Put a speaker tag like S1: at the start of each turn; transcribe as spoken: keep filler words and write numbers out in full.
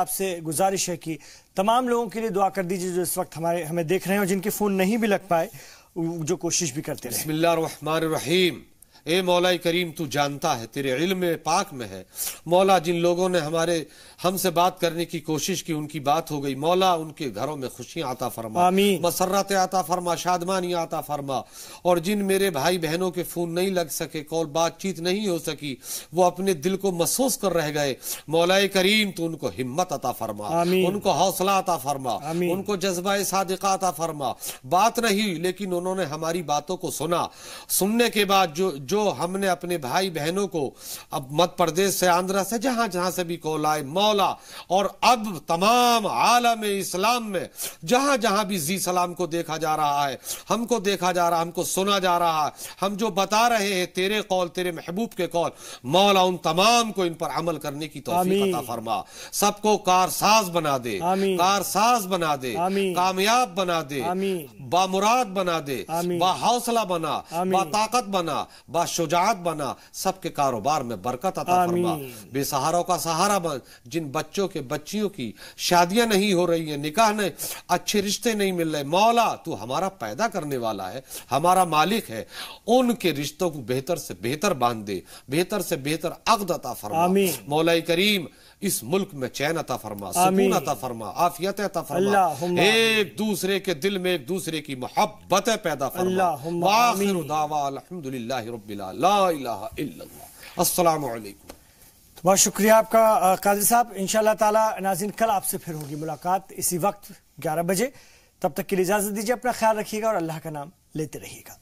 S1: آپ سے گزارش ہے کہ تمام لوگوں کے لیے دعا کر دیجیے جو اس وقت ہمارے ہمیں دیکھ رہے ہیں اور جن کے فون نہیں بھی لگ پائے، جو کوشش بھی کرتے رہے۔
S2: بسم اللہ الرحمن الرحیم۔ اے مولا کریم تو جانتا ہے، تیرے علم پاک میں ہے مولا، جن لوگوں نے ہمارے ہم سے بات کرنے کی کوشش کی ان کی بات ہو گئی مولا، ان کے گھروں میں خوشیاں عطا فرما،
S1: آمین،
S2: مسرت عطا فرما، شادمانی عطا فرما۔ اور جن میرے بھائی بہنوں کے فون نہیں لگ سکے، کال بات چیت نہیں ہو سکی، وہ اپنے دل کو محسوس کر رہ گئے مولا کریم تو ان کو ہمت عطا فرما،
S1: آمین،
S2: ان کو حوصلہ عطا فرما،
S1: آمین،
S2: ان کو جذبہ صادقہ عطا فرما۔ بات نہیں لیکن انہوں نے ہماری باتوں کو سنا، سننے کے بعد جو جو ہم نے اپنے بھائی بہنوں کو اب مدھیہ پردیش سے، آندھرا سے، جہاں جہاں سے بھی کال آئے مولا، اور اب تمام عالم اسلام میں جہاں جہاں بھی زی سلام کو دیکھا جا رہا ہے، ہم کو دیکھا جا رہا ہے، ہم کو سنا جا رہا ہے، ہم جو بتا رہے ہیں تیرے قول، تیرے محبوب کے قول مولا، ان تمام کو ان پر عمل کرنے کی توفیق عطا فرما، سب کو کارساز بنا دے، کارساز بنا دے، کامیاب بنا دے، بامراد بنا دے، با حوصلہ بنا، با طاقت بنا، با شجاعت بنا، سب کے کاروبار میں برکت عطا فرما، بے سہاروں کا سہارا بن، جن بچوں کے بچیوں کی شادیاں نہیں ہو رہی ہیں، نکاح نہیں، اچھے رشتے نہیں مل رہے مولا، تو ہمارا پیدا کرنے والا ہے، ہمارا مالک ہے، ان کے رشتوں کو بہتر سے بہتر باندھ دے، بہتر سے بہتر عقد عطا فرما مولا کریم، اس ملک میں چین عطا فرما، سکون عطا فرما، عافیت عطا فرما، ایک دوسرے کے دل میں ایک دوسرے کی محبت پیدا فرما۔ وآخر دعوانا الحمدللہ رب العالمین، لا الہ الا اللہ۔ السلام علیکم۔
S1: بہت شکریہ آپ کا قادری صاحب۔ انشاءاللہ تعالی ناظرین کل آپ سے پھر ہوگی ملاقات اسی وقت گیارہ بجے، تب تک کے لیے اجازت دیجیے، اپنا خیال رکھیے گا اور اللہ کا نام لیتے رہیے گا۔